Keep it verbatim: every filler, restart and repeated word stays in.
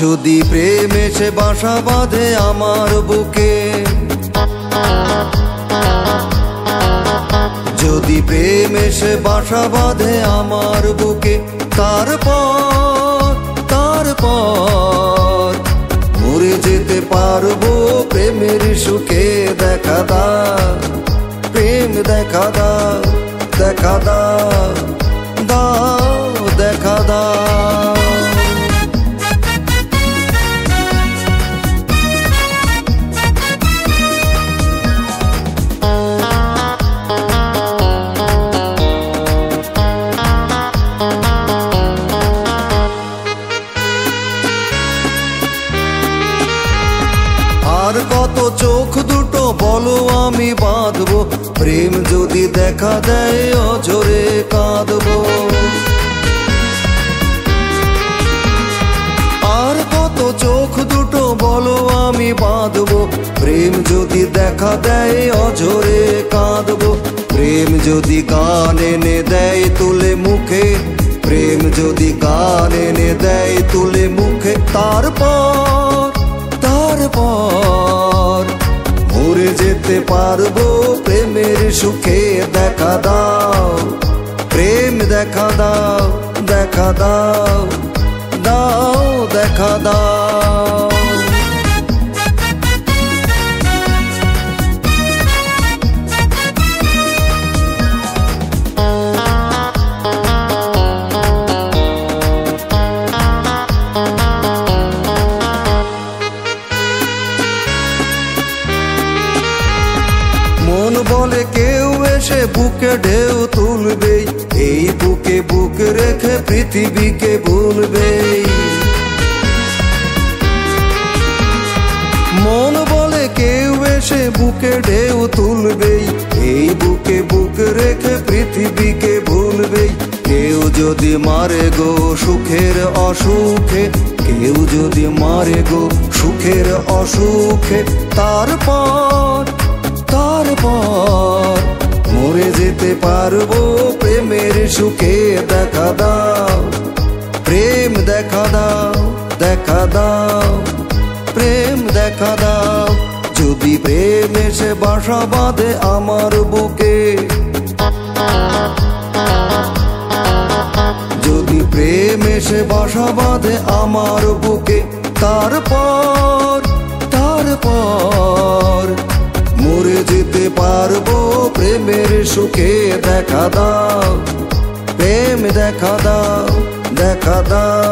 যদি প্রেম এসে বাসা বাঁধে আমার বুকে, যদি প্রেম এসে বাসা বাঁধে আমার বুকে, তারপর তারপর মরে যেতে পারবো প্রেমের সুখে। দেখা দাও প্রেম, দেখা দাও, দেখা দাও, দাও দেখা দাও। আর কত চোখ দুটো বলো আমি বাঁধবো, প্রেম যদি দেখা দেয় অঝরে কাঁদবো। আর কত চোখ দুটো বলো আমি বাঁধবো, প্রেম যদি দেখা দেয় অঝরে কাঁদবো। প্রেম যদি গান এনে দেয় তুলে মুখে, প্রেম যদি গান এনে দেয় তুলে মুখে, তারপর তারপর মরে যেতে পারবো প্রেমের সুখে। দেখা দাও প্রেম, দেখা দাও, দেখা দাও, দাও দেখা দাও। মন বলে কেউ এসে বুকে ঢেউ তুলবে, এই বুকে বুক রেখে পৃথিবীকে ভুলবে। মন বলে কেউ এসে বুকে ঢেউ তুলবে, এই বুকে বুক রেখে পৃথিবীকে ভুলবে। কেউ যদি মারে গো সুখের অসুখে, কেউ যদি মারে গো সুখের অসুখে, তারপর তারপর মরে যেতে পারবো প্রেমের সুখে। দেখা দাও প্রেম, দেখা দাও, দেখা দাও, প্রেম দেখা দাও। যদি প্রেম এসে বাসা বাঁধে আমার বুকে, যদি প্রেম এসে বাসা বাঁধে আমার বুকে, তারপর তারপর মরে যেতে পারবো প্রেমের সুখে। দেখা দাও প্রেম, দেখা দাও, দেখা দাও।